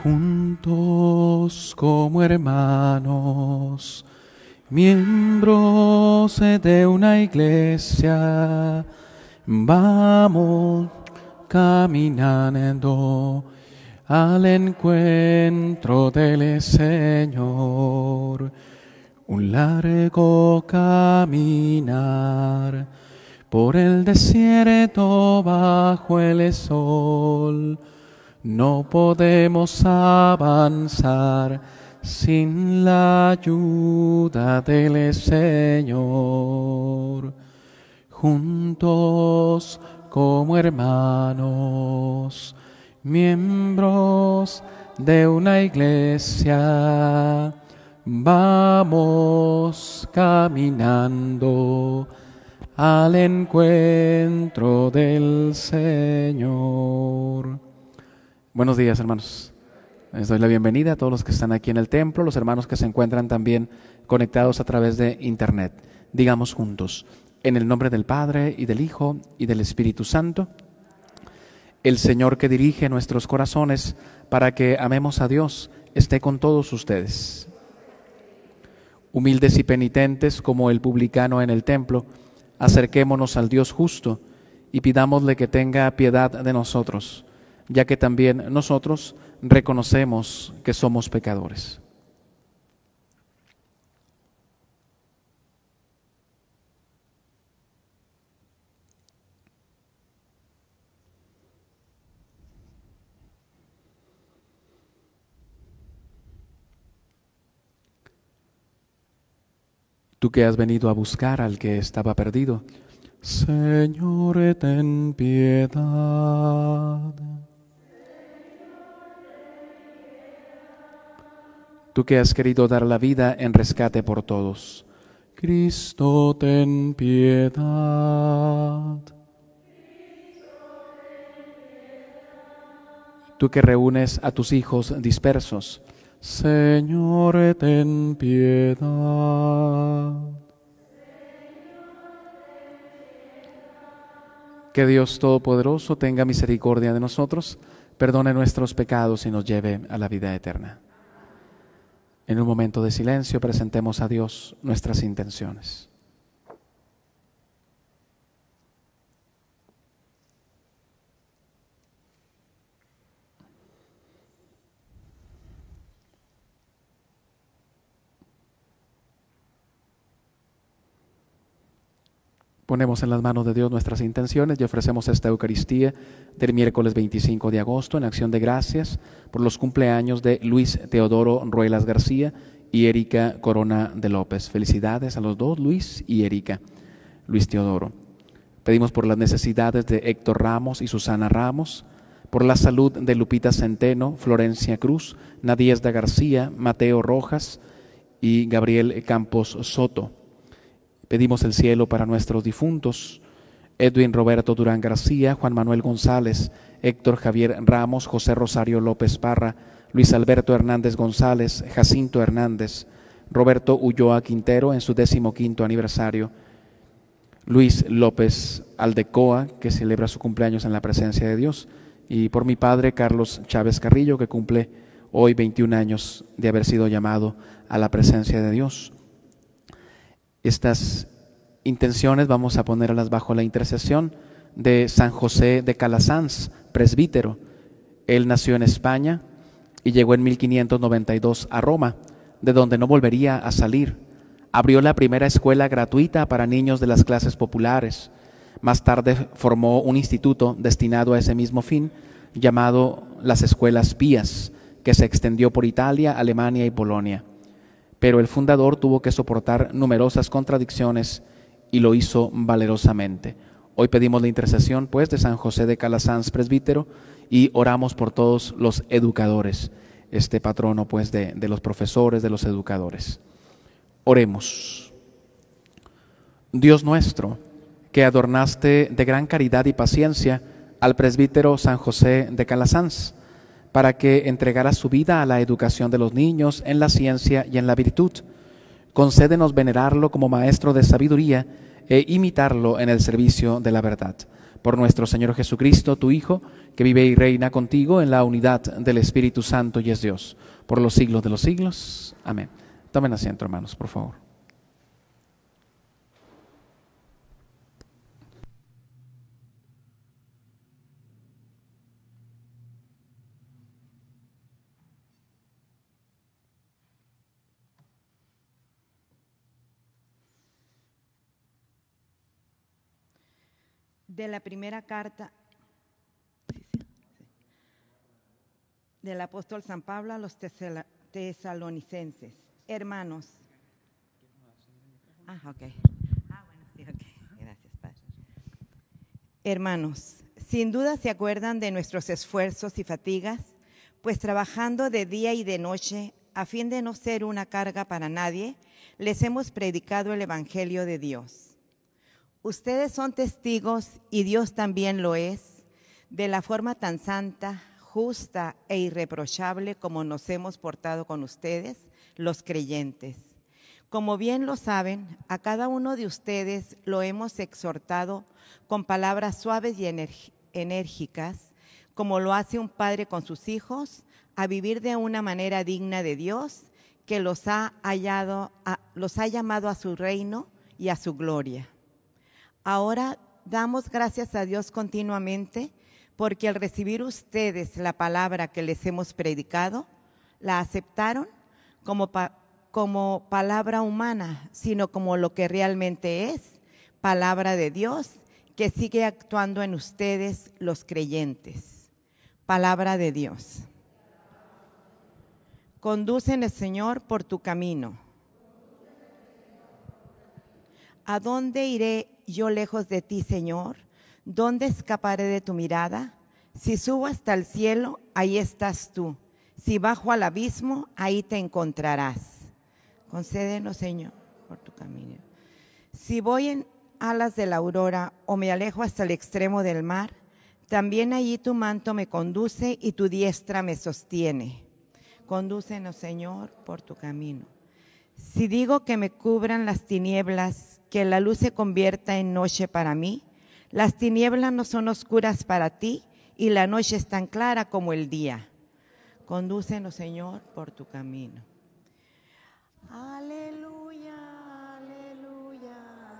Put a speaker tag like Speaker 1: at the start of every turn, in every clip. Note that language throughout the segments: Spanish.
Speaker 1: juntos como hermanos, miembros de una iglesia, vamos caminando al encuentro del Señor. Un largo caminar por el desierto bajo el sol. No podemos avanzar sin la ayuda del Señor. Juntos como hermanos, miembros de una iglesia, vamos caminando al encuentro del Señor. Buenos días, hermanos. Les doy la bienvenida a todos los que están aquí en el templo, los hermanos que se encuentran también conectados a través de internet. Digamos juntos, en el nombre del Padre, y del Hijo, y del Espíritu Santo, el Señor que dirige nuestros corazones para que amemos a Dios, esté con todos ustedes. Humildes y penitentes como el publicano en el templo, acerquémonos al Dios justo y pidámosle que tenga piedad de nosotros, ya que también nosotros reconocemos que somos pecadores. Tú que has venido a buscar al que estaba perdido, Señor, ten piedad. Tú que has querido dar la vida en rescate por todos, Cristo, ten piedad. Tú que reúnes a tus hijos dispersos, Señor, ten piedad. Que Dios Todopoderoso tenga misericordia de nosotros, perdone nuestros pecados y nos lleve a la vida eterna. En un momento de silencio presentemos a Dios nuestras intenciones. Ponemos en las manos de Dios nuestras intenciones y ofrecemos esta Eucaristía del miércoles 25 de agosto en acción de gracias por los cumpleaños de Luis Teodoro Ruelas García y Erika Corona de López. Felicidades a los dos, Luis y Erika. Luis Teodoro. Pedimos por las necesidades de Héctor Ramos y Susana Ramos, por la salud de Lupita Centeno, Florencia Cruz, Nadiesda García, Mateo Rojas y Gabriel Campos Soto. Pedimos el cielo para nuestros difuntos, Edwin Roberto Durán García, Juan Manuel González, Héctor Javier Ramos, José Rosario López Parra, Luis Alberto Hernández González, Jacinto Hernández, Roberto Ulloa Quintero en su 15º aniversario, Luis López Aldecoa, que celebra su cumpleaños en la presencia de Dios, y por mi padre Carlos Chávez Carrillo, que cumple hoy 21 años de haber sido llamado a la presencia de Dios. Estas intenciones vamos a ponerlas bajo la intercesión de San José de Calasanz, presbítero. Él nació en España y llegó en 1592 a Roma, de donde no volvería a salir. Abrió la primera escuela gratuita para niños de las clases populares. Más tarde formó un instituto destinado a ese mismo fin, llamado las Escuelas Pías, que se extendió por Italia, Alemania y Polonia. Pero el fundador tuvo que soportar numerosas contradicciones y lo hizo valerosamente. Hoy pedimos la intercesión, pues, de San José de Calasanz, presbítero, y oramos por todos los educadores, este patrono, pues, de los profesores, de los educadores. Oremos. Dios nuestro, que adornaste de gran caridad y paciencia al presbítero San José de Calasanz, para que entregara su vida a la educación de los niños en la ciencia y en la virtud. Concédenos venerarlo como maestro de sabiduría e imitarlo en el servicio de la verdad. Por nuestro Señor Jesucristo, tu Hijo, que vive y reina contigo en la unidad del Espíritu Santo y es Dios, por los siglos de los siglos. Amén. Tomen asiento, hermanos, por favor.
Speaker 2: De la primera carta del apóstol San Pablo a los tesalonicenses. Hermanos. Gracias, Padre. Hermanos, sin duda se acuerdan de nuestros esfuerzos y fatigas, pues trabajando de día y de noche, a fin de no ser una carga para nadie, les hemos predicado el Evangelio de Dios. Ustedes son testigos, y Dios también lo es, de la forma tan santa, justa e irreprochable como nos hemos portado con ustedes, los creyentes. Como bien lo saben, a cada uno de ustedes lo hemos exhortado con palabras suaves y enérgicas, como lo hace un padre con sus hijos, a vivir de una manera digna de Dios, que los ha llamado a su reino y a su gloria. Ahora damos gracias a Dios continuamente porque al recibir ustedes la palabra que les hemos predicado, la aceptaron como palabra humana, sino como lo que realmente es, palabra de Dios, que sigue actuando en ustedes los creyentes. Palabra de Dios. Condúceme, Señor, por tu camino. ¿A dónde iré yo lejos de ti, Señor? ¿Dónde escaparé de tu mirada? Si subo hasta el cielo, ahí estás tú. Si bajo al abismo, ahí te encontrarás. Concédenos, Señor, por tu camino. Si voy en alas de la aurora o me alejo hasta el extremo del mar, también allí tu manto me conduce y tu diestra me sostiene. Condúcenos, Señor, por tu camino. Si digo que me cubran las tinieblas, que la luz se convierta en noche para mí, las tinieblas no son oscuras para ti y la noche es tan clara como el día. Condúcenos, Señor, por tu camino. Aleluya, aleluya,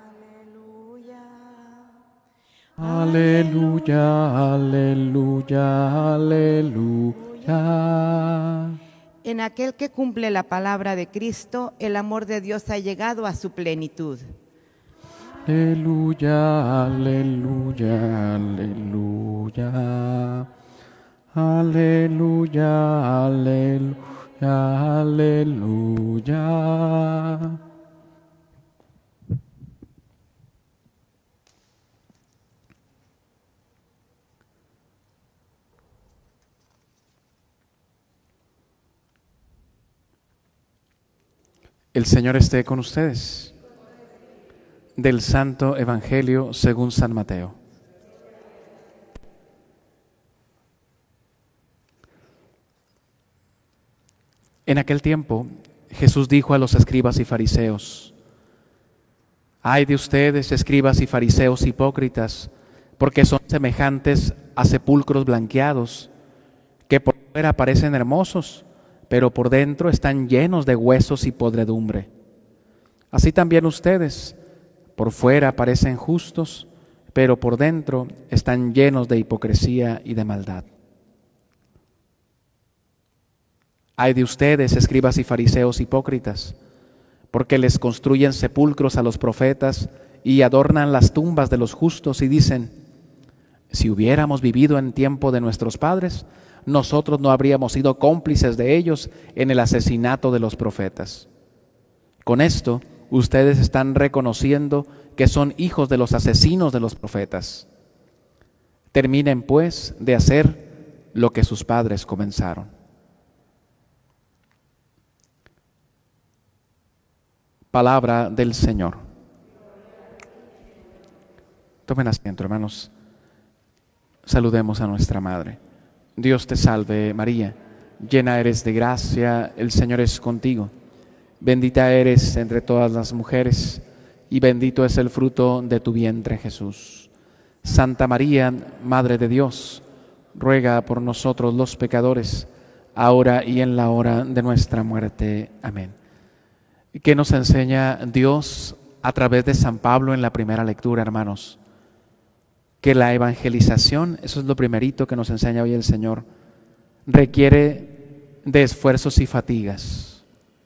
Speaker 2: aleluya.
Speaker 1: Aleluya, aleluya, aleluya.
Speaker 2: En aquel que cumple la palabra de Cristo, el amor de Dios ha llegado a su plenitud.
Speaker 1: Aleluya, aleluya, aleluya. Aleluya, aleluya, aleluya. El Señor esté con ustedes. Del Santo Evangelio según San Mateo. En aquel tiempo, Jesús dijo a los escribas y fariseos: Ay de ustedes, escribas y fariseos hipócritas, porque son semejantes a sepulcros blanqueados, que por fuera parecen hermosos, pero por dentro están llenos de huesos y podredumbre. Así también ustedes, por fuera parecen justos, pero por dentro están llenos de hipocresía y de maldad. Ay de ustedes, escribas y fariseos hipócritas, porque les construyen sepulcros a los profetas y adornan las tumbas de los justos y dicen: si hubiéramos vivido en tiempo de nuestros padres, nosotros no habríamos sido cómplices de ellos en el asesinato de los profetas. Con esto, ustedes están reconociendo que son hijos de los asesinos de los profetas. Terminen, pues, de hacer lo que sus padres comenzaron. Palabra del Señor. Tomen asiento, hermanos. Saludemos a nuestra Madre. Dios te salve, María, llena eres de gracia, el Señor es contigo. Bendita eres entre todas las mujeres, y bendito es el fruto de tu vientre, Jesús. Santa María, Madre de Dios, ruega por nosotros los pecadores, ahora y en la hora de nuestra muerte. Amén. ¿Qué nos enseña Dios a través de San Pablo en la primera lectura, hermanos? Que la evangelización, eso es lo primerito que nos enseña hoy el Señor, requiere de esfuerzos y fatigas.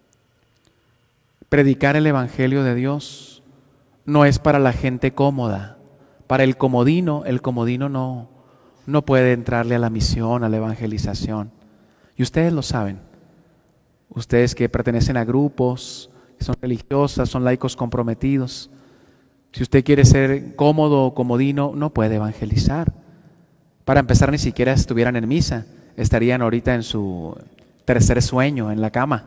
Speaker 1: Predicar el Evangelio de Dios no es para la gente cómoda. Para el comodino no puede entrarle a la misión, a la evangelización. Y ustedes lo saben. Ustedes que pertenecen a grupos, que son religiosas, son laicos comprometidos. Si usted quiere ser cómodo o comodino, no puede evangelizar. Para empezar, ni siquiera estuvieran en misa. Estarían ahorita en su tercer sueño, en la cama.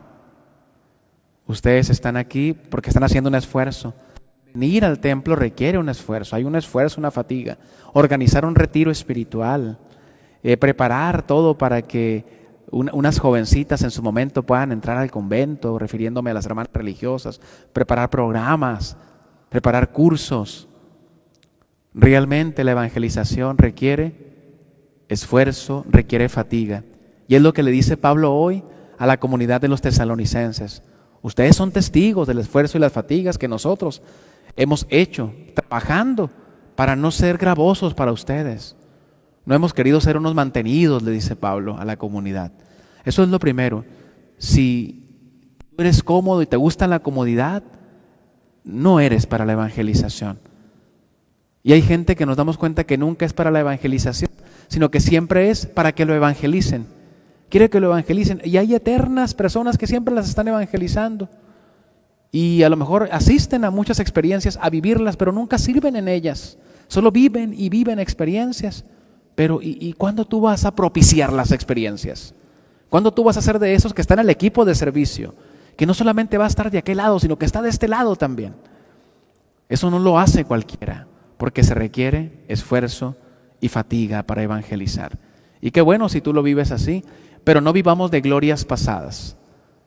Speaker 1: Ustedes están aquí porque están haciendo un esfuerzo. Venir al templo requiere un esfuerzo, hay un esfuerzo, una fatiga. Organizar un retiro espiritual, preparar todo para que unas jovencitas en su momento puedan entrar al convento, refiriéndome a las hermanas religiosas, preparar programas, preparar cursos. Realmente la evangelización requiere esfuerzo, requiere fatiga. Y es lo que le dice Pablo hoy a la comunidad de los tesalonicenses. Ustedes son testigos del esfuerzo y las fatigas que nosotros hemos hecho, trabajando para no ser gravosos para ustedes. No hemos querido ser unos mantenidos, le dice Pablo a la comunidad. Eso es lo primero. Si tú eres cómodo y te gusta la comodidad, no eres para la evangelización. Y hay gente que nos damos cuenta que nunca es para la evangelización, sino que siempre es para que lo evangelicen. Quiere que lo evangelicen. Y hay eternas personas que siempre las están evangelizando. Y a lo mejor asisten a muchas experiencias, a vivirlas, pero nunca sirven en ellas. Solo viven y viven experiencias. Pero ¿y cuándo tú vas a propiciar las experiencias? ¿Cuándo tú vas a ser de esos que están en el equipo de servicio? Que no solamente va a estar de aquel lado, sino que está de este lado también. Eso no lo hace cualquiera, porque se requiere esfuerzo y fatiga para evangelizar. Y qué bueno si tú lo vives así, pero no vivamos de glorias pasadas,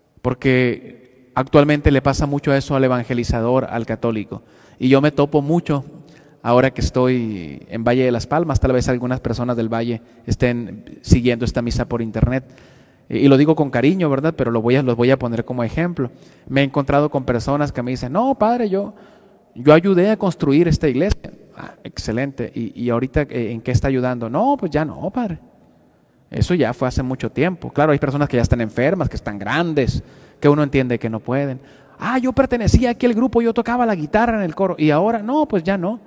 Speaker 1: porque actualmente le pasa mucho eso al evangelizador, al católico. Y yo me topo mucho ahora que estoy en Valle de las Palmas. Tal vez algunas personas del Valle estén siguiendo esta misa por internet. Y lo digo con cariño, ¿verdad? Pero los voy a poner como ejemplo. Me he encontrado con personas que me dicen, no, padre, yo ayudé a construir esta iglesia. Ah, excelente. ¿Y ahorita en qué está ayudando? No, pues ya no, padre. Eso ya fue hace mucho tiempo. Claro, hay personas que ya están enfermas, que están grandes, que uno entiende que no pueden. Ah, yo pertenecía a aquel grupo, yo tocaba la guitarra en el coro. Y ahora, no, pues ya no.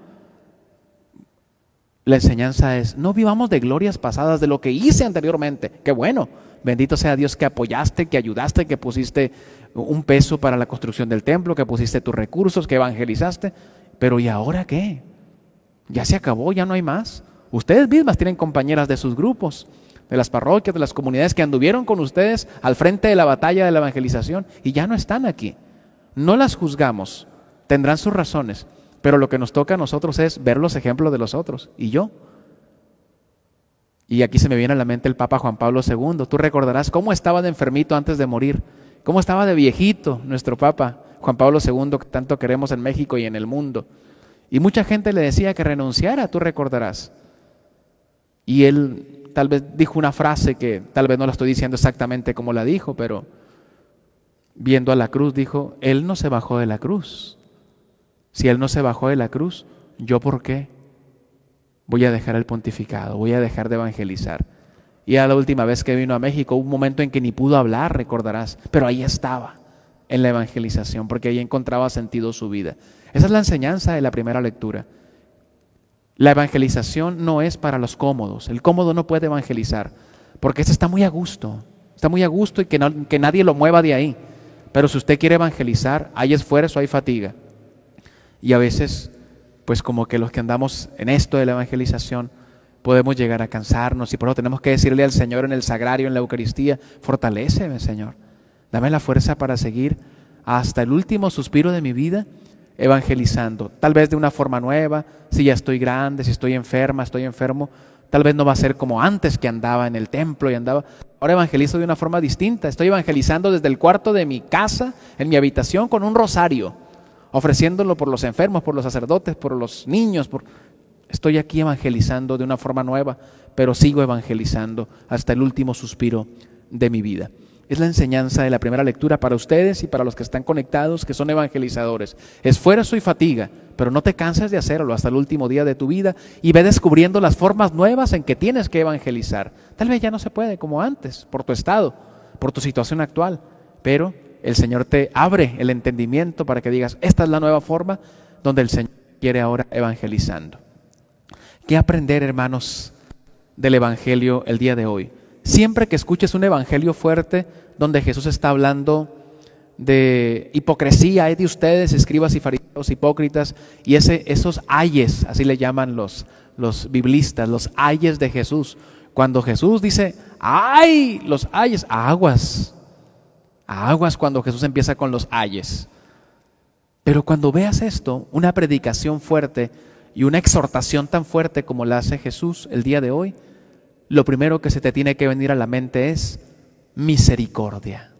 Speaker 1: La enseñanza es, no vivamos de glorias pasadas, de lo que hice anteriormente. Qué bueno. Bendito sea Dios que apoyaste, que ayudaste, que pusiste un peso para la construcción del templo, que pusiste tus recursos, que evangelizaste. Pero ¿y ahora qué? Ya se acabó, ya no hay más. Ustedes mismas tienen compañeras de sus grupos, de las parroquias, de las comunidades que anduvieron con ustedes al frente de la batalla de la evangelización y ya no están aquí. No las juzgamos, tendrán sus razones, pero lo que nos toca a nosotros es ver los ejemplos de los otros. ¿Y yo? Y aquí se me viene a la mente el Papa Juan Pablo II. Tú recordarás cómo estaba de enfermito antes de morir, cómo estaba de viejito nuestro Papa Juan Pablo II, que tanto queremos en México y en el mundo. Y mucha gente le decía que renunciara, tú recordarás. Y él tal vez dijo una frase que tal vez no la estoy diciendo exactamente como la dijo, pero viendo a la cruz dijo, Él no se bajó de la cruz. Si Él no se bajó de la cruz, ¿yo por qué? Voy a dejar el pontificado, voy a dejar de evangelizar. Y a la última vez que vino a México, hubo un momento en que ni pudo hablar, recordarás, pero ahí estaba, en la evangelización, porque ahí encontraba sentido su vida. Esa es la enseñanza de la primera lectura. La evangelización no es para los cómodos. El cómodo no puede evangelizar, porque está muy a gusto y que nadie lo mueva de ahí. Pero si usted quiere evangelizar, hay esfuerzo, hay fatiga. Y a veces, pues como que los que andamos en esto de la evangelización, podemos llegar a cansarnos y por eso tenemos que decirle al Señor en el sagrario, en la Eucaristía, fortaléceme, Señor. Dame la fuerza para seguir hasta el último suspiro de mi vida evangelizando, tal vez de una forma nueva. Si ya estoy grande, si estoy enferma, estoy enfermo, tal vez no va a ser como antes que andaba en el templo y andaba. Ahora evangelizo de una forma distinta. Estoy evangelizando desde el cuarto de mi casa, en mi habitación, con un rosario, ofreciéndolo por los enfermos, por los sacerdotes, por los niños. Estoy aquí evangelizando de una forma nueva, pero sigo evangelizando hasta el último suspiro de mi vida. Es la enseñanza de la primera lectura para ustedes y para los que están conectados, que son evangelizadores. Esfuerzo y fatiga, pero no te canses de hacerlo hasta el último día de tu vida y ve descubriendo las formas nuevas en que tienes que evangelizar. Tal vez ya no se puede como antes, por tu estado, por tu situación actual, pero el Señor te abre el entendimiento para que digas, esta es la nueva forma donde el Señor quiere ahora evangelizando. ¿Qué aprender, hermanos, del Evangelio el día de hoy? Siempre que escuches un evangelio fuerte donde Jesús está hablando de hipocresía, hay de ustedes, escribas y fariseos hipócritas, y esos ayes, así le llaman los biblistas, los ayes de Jesús. Cuando Jesús dice, ¡ay! Los ayes, aguas cuando Jesús empieza con los ayes. Pero cuando veas esto, una predicación fuerte y una exhortación tan fuerte como la hace Jesús el día de hoy, lo primero que se te tiene que venir a la mente es misericordia.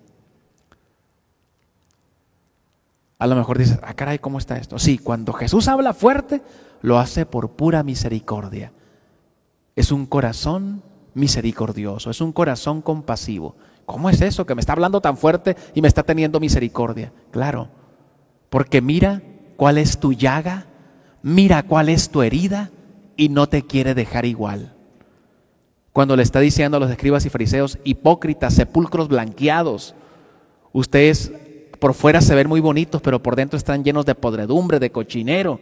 Speaker 1: A lo mejor dices, caray, ¿cómo está esto? Sí, cuando Jesús habla fuerte, lo hace por pura misericordia. Es un corazón misericordioso, es un corazón compasivo. ¿Cómo es eso que me está hablando tan fuerte y me está teniendo misericordia? Claro, porque mira cuál es tu llaga, mira cuál es tu herida y no te quiere dejar igual. Cuando le está diciendo a los escribas y fariseos, hipócritas, sepulcros blanqueados, ustedes por fuera se ven muy bonitos, pero por dentro están llenos de podredumbre, de cochinero.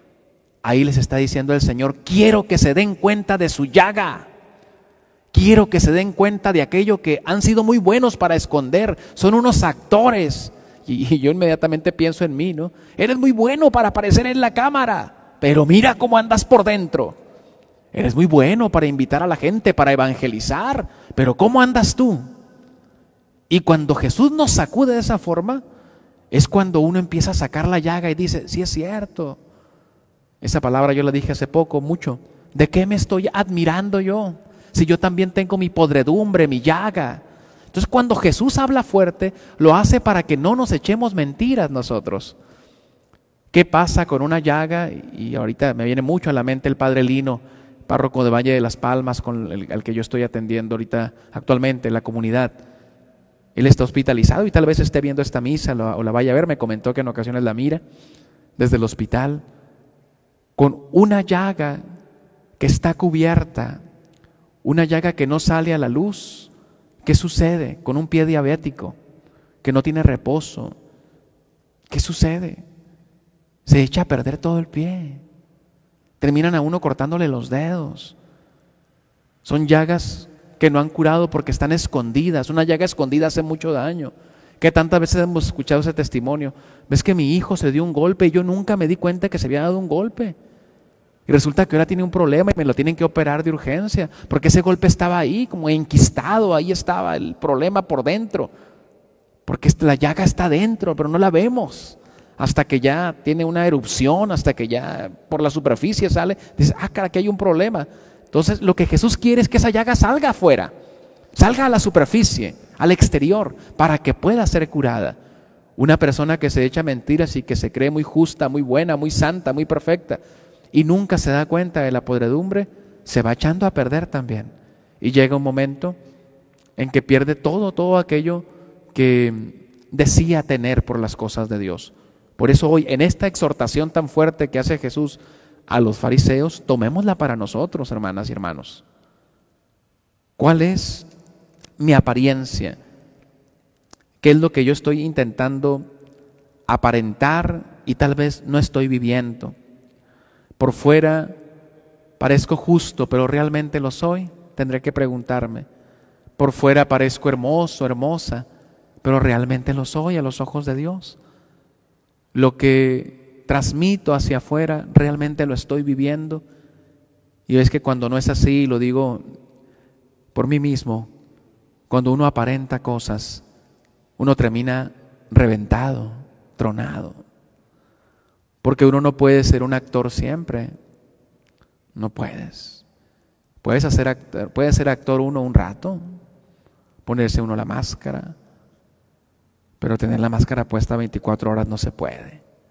Speaker 1: Ahí les está diciendo el Señor, quiero que se den cuenta de su llaga. Quiero que se den cuenta de aquello que han sido muy buenos para esconder. Son unos actores. Y yo inmediatamente pienso en mí, ¿no? Eres muy bueno para aparecer en la cámara, pero mira cómo andas por dentro. Eres muy bueno para invitar a la gente, para evangelizar, pero ¿cómo andas tú? Y cuando Jesús nos sacude de esa forma, es cuando uno empieza a sacar la llaga y dice, sí es cierto. Esa palabra yo la dije hace poco, mucho. ¿De qué me estoy admirando yo? Si yo también tengo mi podredumbre, mi llaga. Entonces cuando Jesús habla fuerte, lo hace para que no nos echemos mentiras nosotros. ¿Qué pasa con una llaga? Y ahorita me viene mucho a la mente el Padre Lino, párroco de Valle de las Palmas, al que yo estoy atendiendo ahorita actualmente en la comunidad. Él está hospitalizado y tal vez esté viendo esta misa o la vaya a ver. Me comentó que en ocasiones la mira desde el hospital con una llaga que está cubierta, una llaga que no sale a la luz. ¿Qué sucede con un pie diabético que no tiene reposo? ¿Qué sucede? Se echa a perder todo el pie. Terminan a uno cortándole los dedos. Son llagas que no han curado porque están escondidas. Una llaga escondida hace mucho daño. Que tantas veces hemos escuchado ese testimonio. Ves que mi hijo se dio un golpe y yo nunca me di cuenta que se había dado un golpe. Y resulta que ahora tiene un problema y me lo tienen que operar de urgencia. Porque ese golpe estaba ahí, como enquistado. Ahí estaba el problema por dentro. Porque la llaga está dentro, pero no la vemos. Hasta que ya tiene una erupción, hasta que ya por la superficie sale, dices, cara, aquí hay un problema. Entonces lo que Jesús quiere es que esa llaga salga afuera, salga a la superficie, al exterior, para que pueda ser curada. Una persona que se echa mentiras y que se cree muy justa, muy buena, muy santa, muy perfecta, y nunca se da cuenta de la podredumbre, se va echando a perder también. Y llega un momento en que pierde todo aquello que decía tener por las cosas de Dios. Por eso hoy, en esta exhortación tan fuerte que hace Jesús a los fariseos, tomémosla para nosotros, hermanas y hermanos. ¿Cuál es mi apariencia? ¿Qué es lo que yo estoy intentando aparentar y tal vez no estoy viviendo? Por fuera parezco justo, pero ¿realmente lo soy? Tendré que preguntarme. Por fuera parezco hermoso, hermosa, pero ¿realmente lo soy a los ojos de Dios? Lo que transmito hacia afuera, ¿realmente lo estoy viviendo? Y es que cuando no es así, lo digo por mí mismo, cuando uno aparenta cosas, uno termina reventado, tronado. Porque uno no puede ser un actor siempre. No puedes. Puedes ser actor uno un rato, ponerse uno la máscara, pero tener la máscara puesta 24 horas no se puede.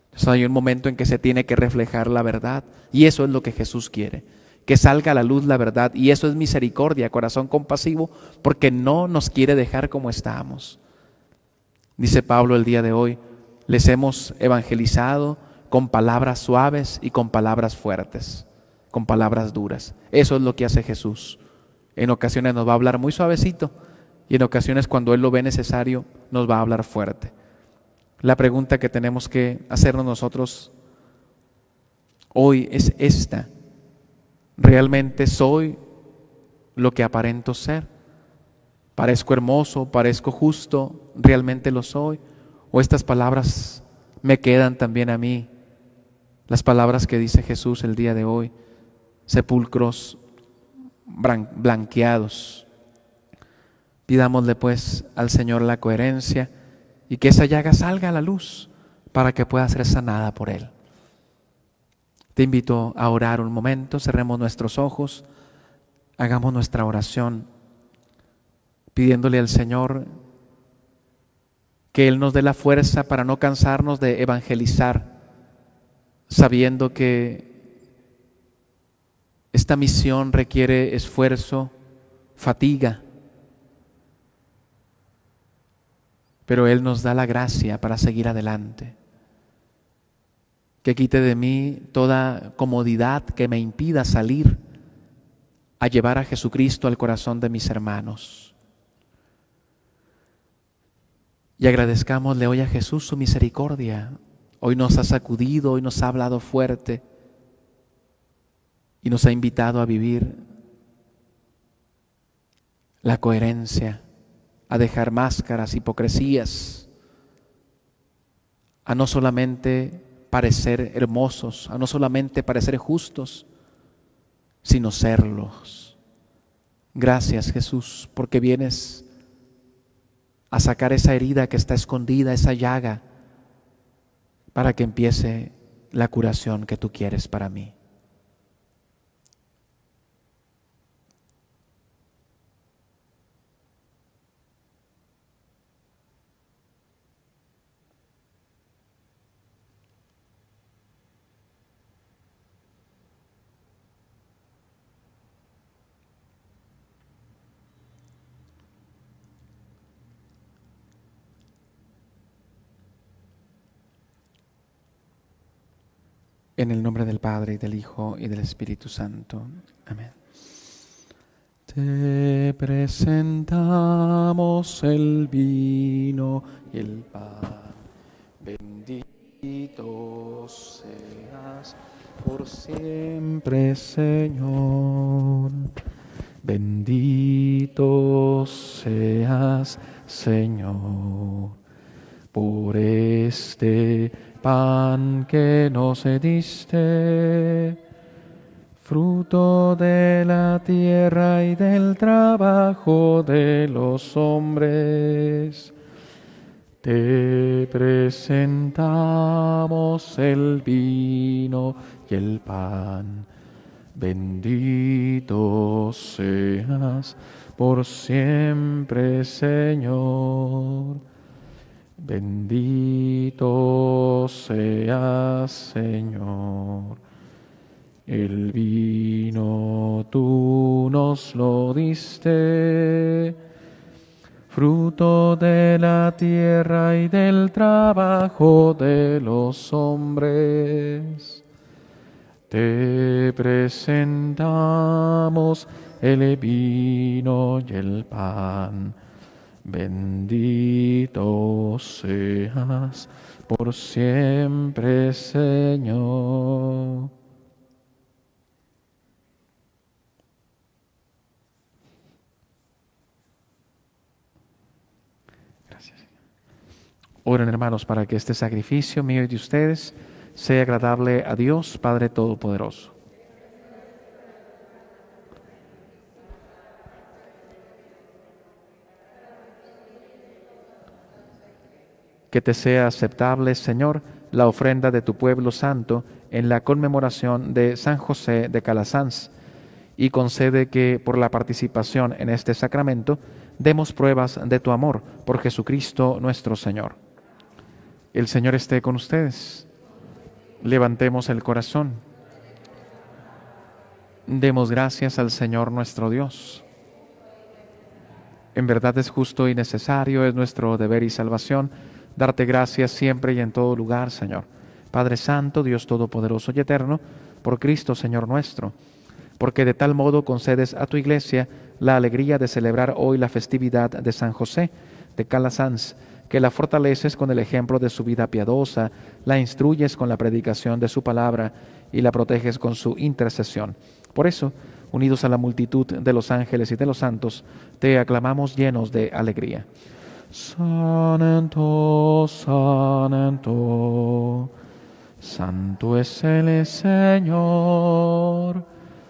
Speaker 1: Entonces hay un momento en que se tiene que reflejar la verdad, y eso es lo que Jesús quiere, que salga a la luz la verdad, y eso es misericordia, corazón compasivo, porque no nos quiere dejar como estamos. Dice Pablo el día de hoy, les hemos evangelizado con palabras suaves y con palabras fuertes, con palabras duras. Eso es lo que hace Jesús. En ocasiones nos va a hablar muy suavecito, y en ocasiones, cuando Él lo ve necesario, nos va a hablar fuerte. La pregunta que tenemos que hacernos nosotros hoy es esta: ¿realmente soy lo que aparento ser? ¿Parezco hermoso? ¿Parezco justo? ¿Realmente lo soy? ¿O estas palabras me quedan también a mí? Las palabras que dice Jesús el día de hoy: sepulcros blanqueados. Pidámosle pues al Señor la coherencia, y que esa llaga salga a la luz para que pueda ser sanada por Él. Te invito a orar un momento, cerremos nuestros ojos, hagamos nuestra oración, pidiéndole al Señor que Él nos dé la fuerza para no cansarnos de evangelizar, sabiendo que esta misión requiere esfuerzo, fatiga, pero Él nos da la gracia para seguir adelante. Que quite de mí toda comodidad que me impida salir a llevar a Jesucristo al corazón de mis hermanos. Y agradezcámosle hoy a Jesús su misericordia. Hoy nos ha sacudido, hoy nos ha hablado fuerte y nos ha invitado a vivir la coherencia, a dejar máscaras, hipocresías, a no solamente parecer hermosos, a no solamente parecer justos, sino serlos. Gracias, Jesús, porque vienes a sacar esa herida que está escondida, esa llaga, para que empiece la curación que tú quieres para mí. En el nombre del Padre, y del Hijo, y del Espíritu Santo. Amén. Te presentamos el vino y el pan. Bendito seas por siempre, Señor. Bendito seas, Señor, por este pan que nos diste, fruto de la tierra y del trabajo de los hombres. Te presentamos el vino y el pan. Bendito seas por siempre, Señor. Bendito seas, Señor. El vino tú nos lo diste, fruto de la tierra y del trabajo de los hombres. Te presentamos el vino y el pan. Bendito seas por siempre, Señor. Gracias. Oren, hermanos, para que este sacrificio mío y de ustedes sea agradable a Dios, Padre Todopoderoso. Que te sea aceptable, Señor, la ofrenda de tu pueblo santo en la conmemoración de San José de Calasanz, y concede que por la participación en este sacramento demos pruebas de tu amor por Jesucristo nuestro Señor. El Señor esté con ustedes. Levantemos el corazón. Demos gracias al Señor nuestro Dios. En verdad es justo y necesario, es nuestro deber y salvación, darte gracias siempre y en todo lugar, Señor. Padre Santo, Dios Todopoderoso y Eterno, por Cristo, Señor nuestro, porque de tal modo concedes a tu Iglesia la alegría de celebrar hoy la festividad de San José de Calasanz, que la fortaleces con el ejemplo de su vida piadosa, la instruyes con la predicación de su palabra y la proteges con su intercesión. Por eso, unidos a la multitud de los ángeles y de los santos, te aclamamos llenos de alegría. Santo, santo, santo es el Señor.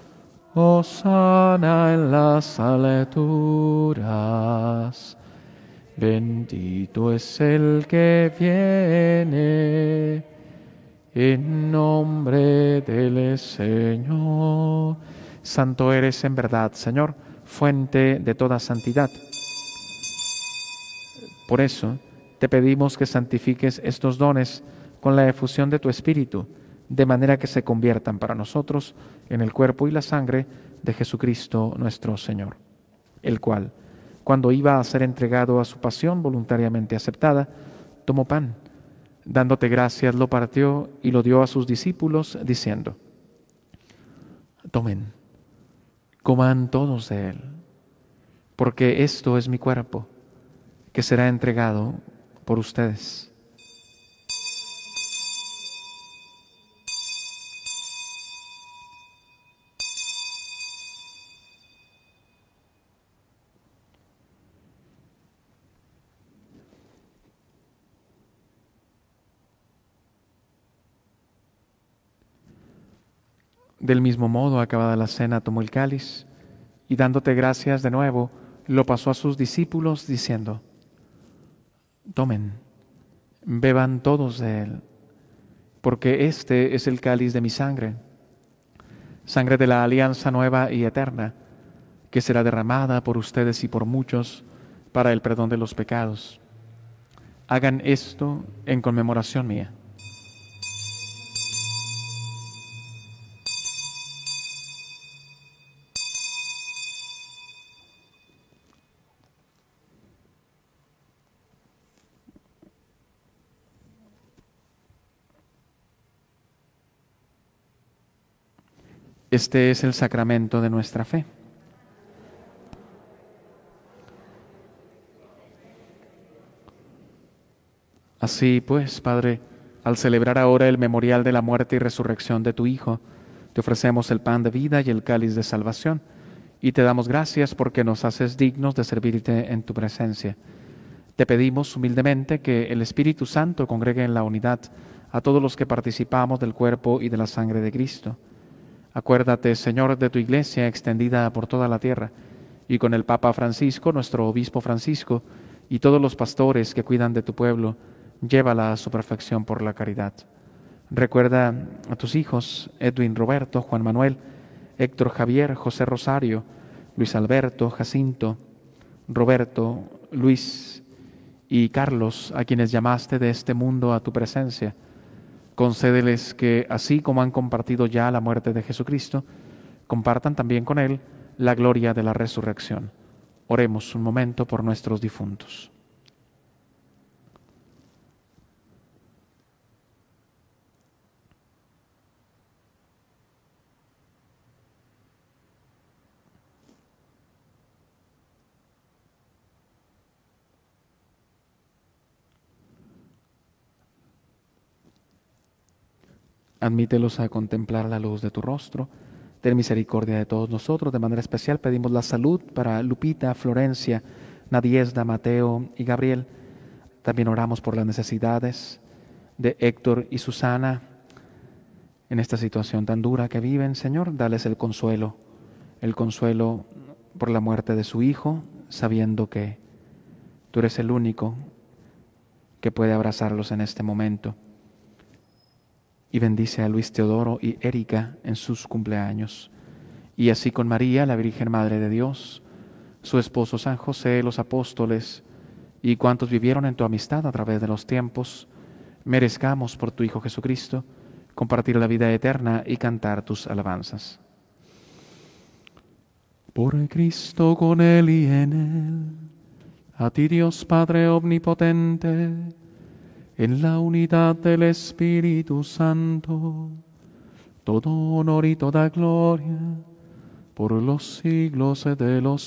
Speaker 1: Hosana en las alturas. Bendito es el que viene en nombre del Señor. Santo eres en verdad, Señor, fuente de toda santidad. Por eso te pedimos que santifiques estos dones con la efusión de tu Espíritu, de manera que se conviertan para nosotros en el cuerpo y la sangre de Jesucristo nuestro Señor, el cual, cuando iba a ser entregado a su pasión voluntariamente aceptada, tomó pan, dándote gracias, lo partió y lo dio a sus discípulos, diciendo: tomen, coman todos de él, porque esto es mi cuerpo, que será entregado por ustedes. Del mismo modo, acabada la cena, tomó el cáliz y dándote gracias de nuevo, lo pasó a sus discípulos diciendo: tomen, beban todos de él, porque este es el cáliz de mi sangre, sangre de la alianza nueva y eterna, que será derramada por ustedes y por muchos para el perdón de los pecados. Hagan esto en conmemoración mía. Este es el sacramento de nuestra fe. Así pues, Padre, al celebrar ahora el memorial de la muerte y resurrección de tu Hijo, te ofrecemos el pan de vida y el cáliz de salvación, y te damos gracias porque nos haces dignos de servirte en tu presencia. Te pedimos humildemente que el Espíritu Santo congregue en la unidad a todos los que participamos del cuerpo y de la sangre de Cristo. Acuérdate, Señor, de tu Iglesia extendida por toda la tierra, y con el Papa Francisco, nuestro Obispo Francisco, y todos los pastores que cuidan de tu pueblo, llévala a su perfección por la caridad. Recuerda a tus hijos, Edwin, Roberto, Juan Manuel, Héctor, Javier, José Rosario, Luis Alberto, Jacinto, Roberto, Luis y Carlos, a quienes llamaste de este mundo a tu presencia. Concédeles que, así como han compartido ya la muerte de Jesucristo, compartan también con Él la gloria de la resurrección. Oremos un momento por nuestros difuntos. Admítelos a contemplar la luz de tu rostro. Ten misericordia de todos nosotros. De manera especial pedimos la salud para Lupita, Florencia, Nadiesda, Mateo y Gabriel. También oramos por las necesidades de Héctor y Susana en esta situación tan dura que viven. Señor, dales el consuelo por la muerte de su hijo, sabiendo que tú eres el único que puede abrazarlos en este momento. Y bendice a Luis Teodoro y Erika en sus cumpleaños. Y así con María, la Virgen Madre de Dios, su esposo San José, los apóstoles y cuantos vivieron en tu amistad a través de los tiempos, merezcamos por tu Hijo Jesucristo compartir la vida eterna y cantar tus alabanzas. Por Cristo, con Él y en Él, a ti Dios Padre Omnipotente, en la unidad del Espíritu Santo, todo honor y toda gloria, por los siglos de los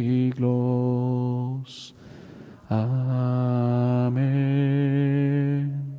Speaker 1: siglos. Amén.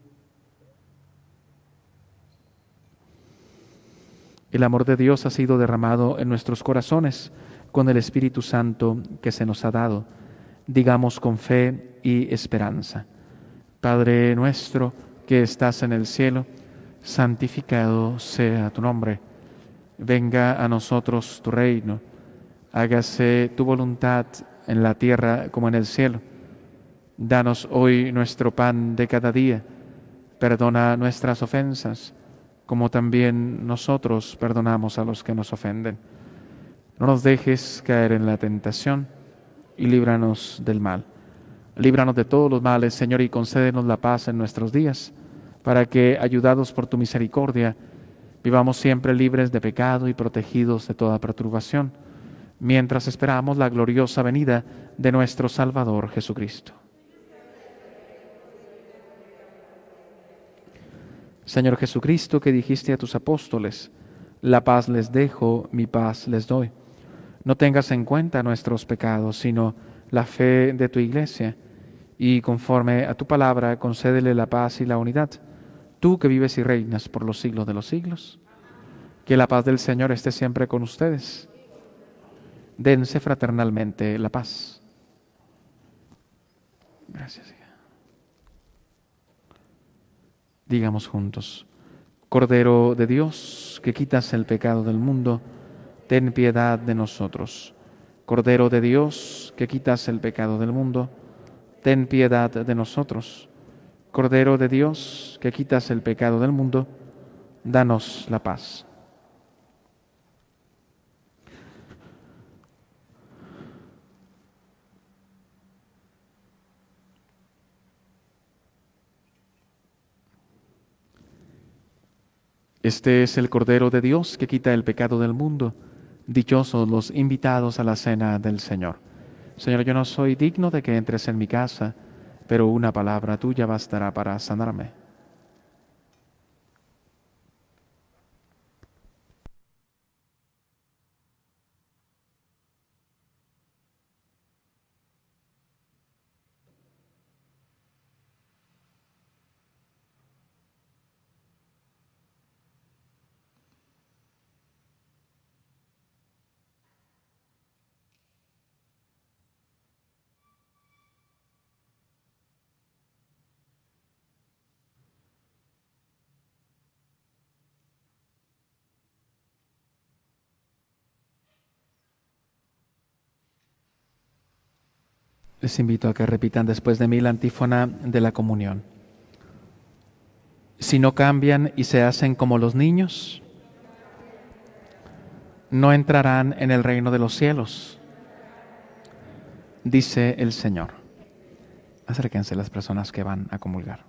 Speaker 1: El amor de Dios ha sido derramado en nuestros corazones con el Espíritu Santo que se nos ha dado. Digamos con fe y esperanza: Padre nuestro que estás en el cielo, santificado sea tu nombre. Venga a nosotros tu reino. Hágase tu voluntad en la tierra como en el cielo. Danos hoy nuestro pan de cada día. Perdona nuestras ofensas, como también nosotros perdonamos a los que nos ofenden. No nos dejes caer en la tentación y líbranos del mal. Líbranos de todos los males, Señor, y concédenos la paz en nuestros días, para que, ayudados por tu misericordia, vivamos siempre libres de pecado y protegidos de toda perturbación, mientras esperamos la gloriosa venida de nuestro Salvador Jesucristo. Señor Jesucristo, que dijiste a tus apóstoles: la paz les dejo, mi paz les doy. No tengas en cuenta nuestros pecados, sino la fe de tu Iglesia, y conforme a tu palabra, concédele la paz y la unidad. Tú que vives y reinas por los siglos de los siglos, que la paz del Señor esté siempre con ustedes. Dense fraternalmente la paz. Gracias. Digamos juntos: Cordero de Dios, que quitas el pecado del mundo, ten piedad de nosotros. Cordero de Dios, que quitas el pecado del mundo, ten piedad de nosotros. Cordero de Dios, que quitas el pecado del mundo, danos la paz. Este es el Cordero de Dios que quita el pecado del mundo. Dichosos los invitados a la cena del Señor. Señor, yo no soy digno de que entres en mi casa, pero una palabra tuya bastará para sanarme. Les invito a que repitan después de mí la antífona de la comunión. Si no cambian y se hacen como los niños, no entrarán en el reino de los cielos, dice el Señor. Acérquense las personas que van a comulgar.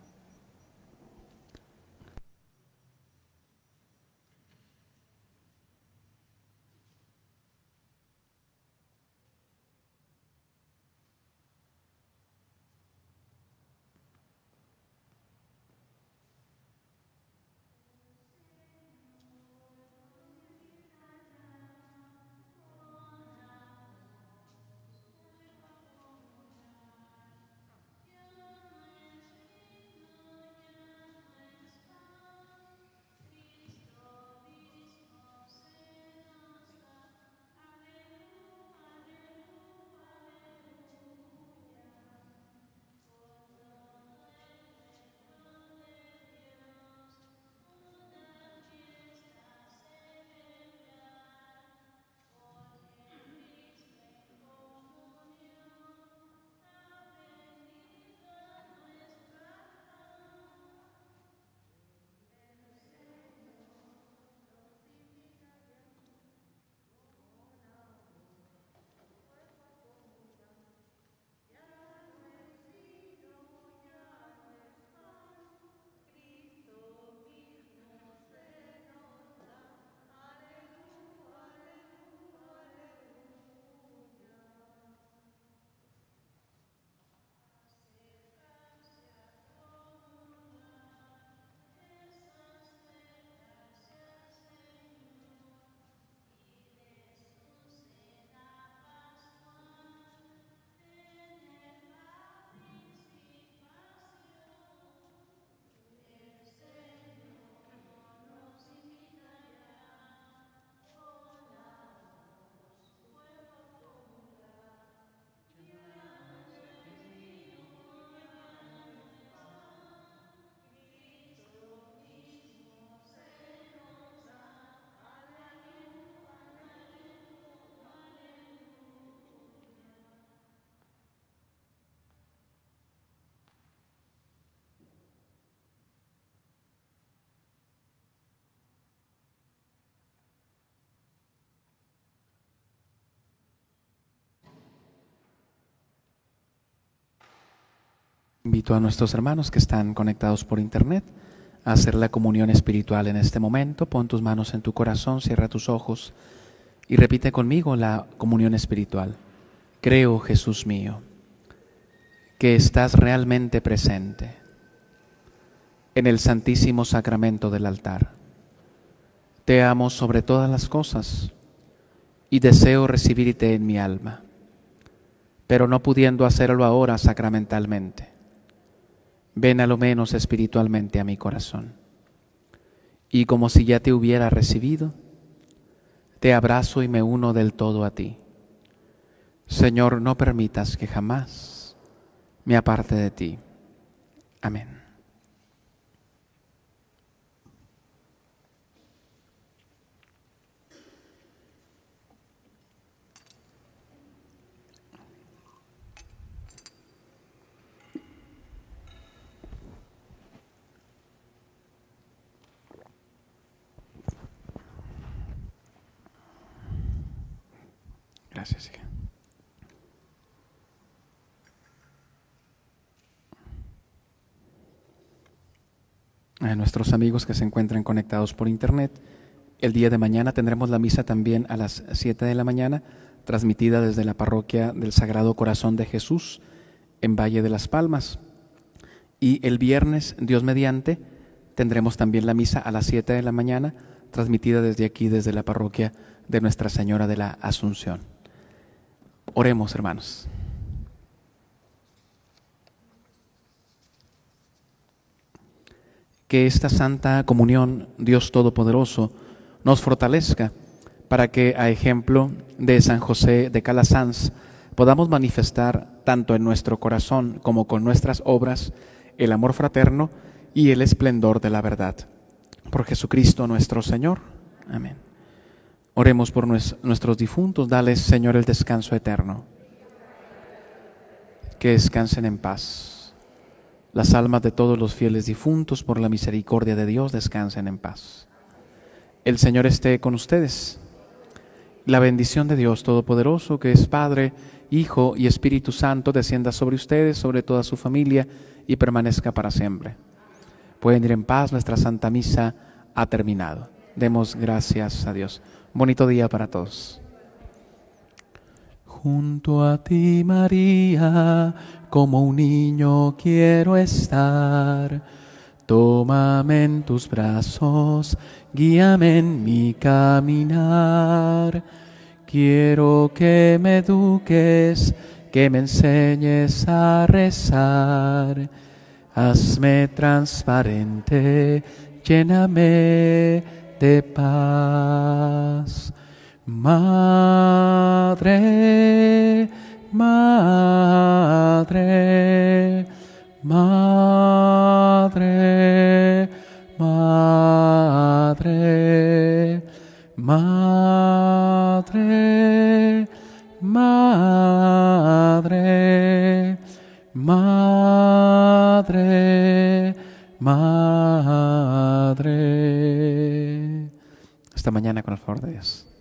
Speaker 1: Invito a nuestros hermanos que están conectados por internet a hacer la comunión espiritual en este momento. Pon tus manos en tu corazón, cierra tus ojos y repite conmigo la comunión espiritual. Creo, Jesús mío, que estás realmente presente en el santísimo sacramento del altar. Te amo sobre todas las cosas y deseo recibirte en mi alma, pero no pudiendo hacerlo ahora sacramentalmente. Ven a lo menos espiritualmente a mi corazón. Y como si ya te hubiera recibido, te abrazo y me uno del todo a ti. Señor, no permitas que jamás me aparte de ti. Amén. Gracias, hija. A nuestros amigos que se encuentran conectados por internet, el día de mañana tendremos la misa también a las 7 de la mañana, transmitida desde la parroquia del Sagrado Corazón de Jesús en Valle de las Palmas. Y el viernes, Dios mediante, tendremos también la misa a las 7 de la mañana, transmitida desde aquí, desde la parroquia de Nuestra Señora de la Asunción. Oremos, hermanos. Que esta Santa Comunión, Dios Todopoderoso, nos fortalezca para que, a ejemplo de San José de Calasanz, podamos manifestar tanto en nuestro corazón como con nuestras obras el amor fraterno y el esplendor de la verdad. Por Jesucristo nuestro Señor. Amén. Oremos por nuestros difuntos. Dales, Señor, el descanso eterno. Que descansen en paz. Las almas de todos los fieles difuntos, por la misericordia de Dios, descansen en paz. El Señor esté con ustedes. La bendición de Dios Todopoderoso, que es Padre, Hijo y Espíritu Santo, descienda sobre ustedes, sobre toda su familia y permanezca para siempre. Pueden ir en paz, nuestra Santa Misa ha terminado. Demos gracias a Dios. Bonito día para todos. Junto a ti, María, como un niño quiero estar. Tómame en tus brazos, guíame en mi caminar. Quiero que me eduques, que me enseñes a rezar. Hazme transparente, lléname de paz. Madre, Madre, Madre, Madre, Madre, Madre, Madre, Madre. Hasta mañana con el favor de Dios.